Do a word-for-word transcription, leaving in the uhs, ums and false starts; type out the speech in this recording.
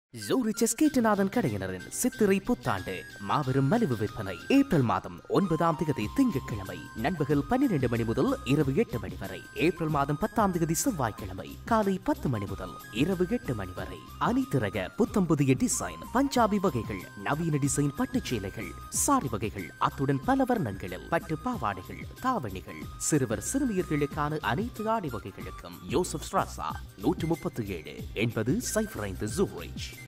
Zurich S K கடையினரின் சித்திரை புத்தாண்டு மாபெரும் மலிவு விற்பனை ஏப்ரல் மாதம் ஒன்பதாம் தேதி திங்கட்கிழமை நண்பகல் பன்னிரண்டு மணி முதல் இரவு எட்டு மணி வரை. ஏப்ரல் மாதம் பத்தாம் தேதி செவ்வாய்க்கிழமை காலை பத்து மணி முதல் இரவு எட்டு மணி வரை. அனைத்து ரக புத்தம் புதிய டிசைன் பஞ்சாபி வகைகள், நவீன டிசைன் பட்டு சேலைகள், சாரி வகைகள், அத்துடன் பல வர்ணங்களில் பட்டு பாவாடைகள், தாவணிகள், சிறுவர் சிறுமியர்களுக்கான அனைத்து ஆடை வகைகளுக்கும் யோசப் ஸ்ட்ராசா நூற்று முப்பத்தி ஏழு என்பது சைஃபர் ஐந்து ஜூரிச்.